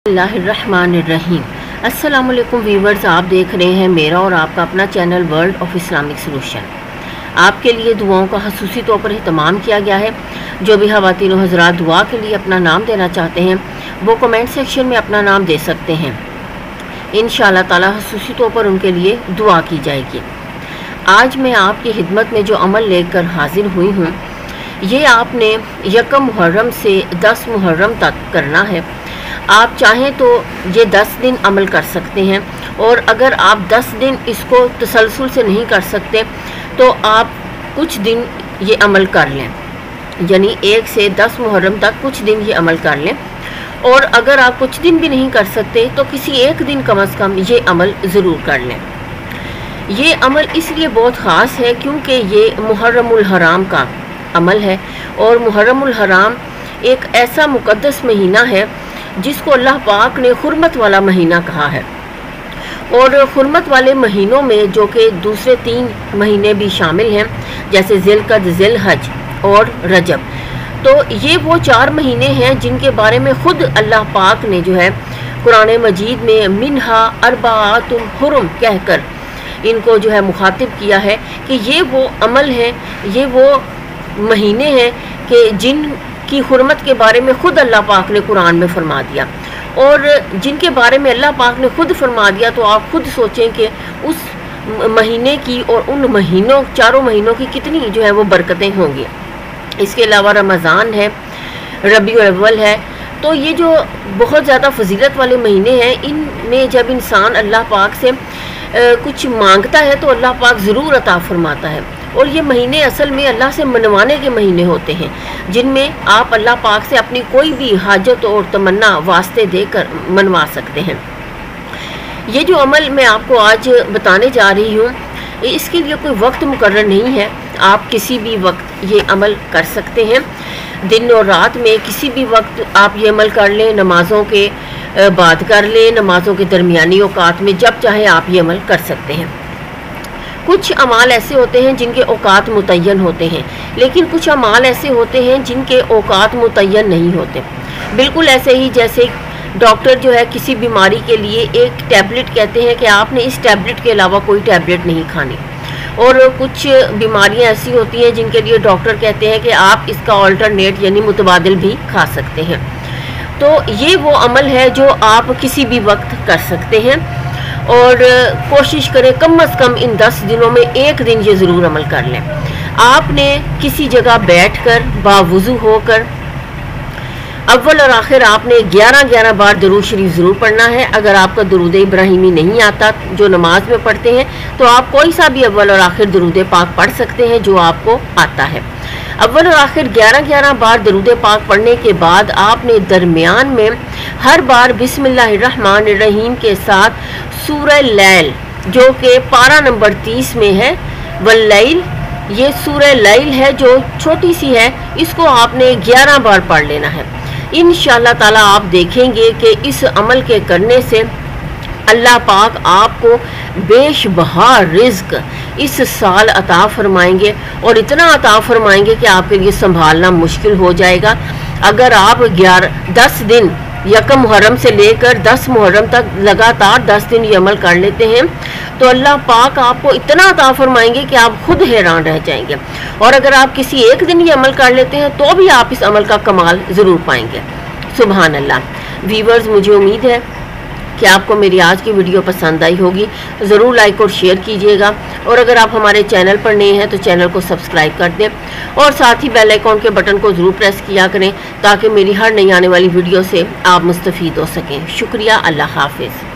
बिस्मिल्लाहिर्रहमानिर्रहीम। अस्सलाम वालेकुम व्यूवर्स, आप देख रहे हैं मेरा और आपका अपना channel world of Islamic solution. आपके लिए दुआओं का खसूसी तौर पर एहतमाम किया गया है। जो भी ख़वातीन व हज़रात दुआ के लिए अपना नाम देना चाहते हैं वो कमेंट सेक्शन में अपना नाम दे सकते हैं। इंशाअल्लाह ताला खसूसी तौर पर उनके लिए दुआ की जाएगी। आज मैं आपकी खिदमत में जो अमल लेकर हाजिर हुई हूँ, ये आपने 1 मुहर्रम से 10 मुहर्रम तक करना है। आप चाहें तो ये 10 दिन अमल कर सकते हैं, और अगर आप 10 दिन इसको तसलसल से नहीं कर सकते तो आप कुछ दिन ये अमल कर लें, यानी 1 से 10 मुहर्रम तक कुछ दिन ये अमल कर लें। और अगर आप कुछ दिन भी नहीं कर सकते तो किसी एक दिन कम से कम ये अमल ज़रूर कर लें। ये अमल इसलिए बहुत ख़ास है क्योंकि ये मुहर्रमुल हराम का अमल है, और मुहर्रमुल हराम एक ऐसा मुक़द्दस महीना है जिसको अल्लाह पाक ने हुर्मत वाला महीना कहा है। और हुर्मत वाले महीनों में जो कि दूसरे 3 महीने भी शामिल हैं, जैसे ज़िलक़द, ज़िलहज और रजब, तो ये वो 4 महीने हैं जिनके बारे में ख़ुद अल्लाह पाक ने जो है कुरान मजीद में मिन्हा अरबाअतुम हुरुम कहकर इनको जो है मुखातिब किया है कि ये वो अमल हैं, ये वो महीने हैं कि जिन की हुर्मत के बारे में ख़ुद अल्लाह पाक ने कुरान में फरमा दिया। और जिनके बारे में अल्लाह पाक ने ख़ुद फरमा दिया तो आप खुद सोचें कि उस महीने की और उन महीनों 4 महीनों की कितनी जो है वो बरकतें होंगी। इसके अलावा रमज़ान है, रबीउल अव्वल है, तो ये जो बहुत ज़्यादा फजीलत वाले महीने हैं, इनमें जब इंसान अल्लाह पाक से कुछ मांगता है तो अल्लाह पाक ज़रूर अता फरमाता है। और ये महीने असल में अल्लाह से मनवाने के महीने होते हैं, जिनमें आप अल्लाह पाक से अपनी कोई भी हाजत और तमन्ना वास्ते देकर मनवा सकते हैं। ये जो अमल मैं आपको आज बताने जा रही हूँ, इसके लिए कोई वक्त मुकर्रर नहीं है। आप किसी भी वक्त ये अमल कर सकते हैं, दिन और रात में किसी भी वक्त आप ये अमल कर लें। नमाज़ों के बाद कर लें, नमाज़ों के दरमियानी औकात में, जब चाहे आप ये अमल कर सकते हैं। कुछ अमाल ऐसे होते हैं जिनके औकात मुतय्यन होते हैं, लेकिन कुछ अमाल ऐसे होते हैं जिनके औकात मुतय्यन नहीं होते। बिल्कुल ऐसे ही जैसे डॉक्टर जो है किसी बीमारी के लिए एक टैबलेट कहते हैं कि आपने इस टैबलेट के अलावा कोई टैबलेट नहीं खानी, और कुछ बीमारियां ऐसी होती हैं जिनके लिए डॉक्टर कहते हैं कि आप इसका ऑल्टरनेट यानी मुतबादिल भी खा सकते हैं। तो ये वो अमल है जो आप किसी भी वक्त कर सकते हैं, और कोशिश करें कम से कम इन 10 दिनों में एक दिन ये ज़रूर अमल कर लें। आपने किसी जगह बैठकर बावुज़ू होकर अव्वल और आखिर आपने 11-11 बार दरूद शरीफ ज़रूर पढ़ना है। अगर आपका दरूद इब्राहिमी नहीं आता जो नमाज में पढ़ते हैं, तो आप कोई सा भी अव्वल और आखिर दरूद पाक पढ़ सकते हैं जो आपको आता है। अव्वल और आखिर 11-11 बार दरूद पाक पढ़ने के बाद आपने दरमियान में हर बार बिस्मिल्लाहिर्रहमानिर्रहीम के साथ सूरह लैल, जो कि पारा नंबर 30 में है, वल्लैल, ये सूरह लैल है जो छोटी सी है, इसको आपने 11 बार पढ़ लेना है। इंशाअल्लाह ताला आप देखेंगे कि इस अमल के करने से अल्लाह पाक आपको बेशबहा रिज़्क इस साल अता फरमाएंगे, और इतना अता फरमाएंगे कि आपके लिए संभालना मुश्किल हो जाएगा। अगर आप 10 दिन 1 मुहर्रम से लेकर 10 मुहर्रम तक लगातार 10 दिन ये अमल कर लेते हैं तो अल्लाह पाक आपको इतना अता फरमाएंगे कि आप खुद हैरान रह जाएंगे। और अगर आप किसी एक दिन ये अमल कर लेते हैं तो भी आप इस अमल का कमाल ज़रूर पाएंगे। सुभान अल्लाह। व्यूवर्स, मुझे उम्मीद है कि आपको मेरी आज की वीडियो पसंद आई होगी। ज़रूर लाइक और शेयर कीजिएगा, और अगर आप हमारे चैनल पर नए हैं तो चैनल को सब्सक्राइब कर दें, और साथ ही बेल आइकॉन के बटन को ज़रूर प्रेस किया करें ताकि मेरी हर नई आने वाली वीडियो से आप मुस्तफ़ीद हो सकें। शुक्रिया। अल्लाह हाफ़िज़।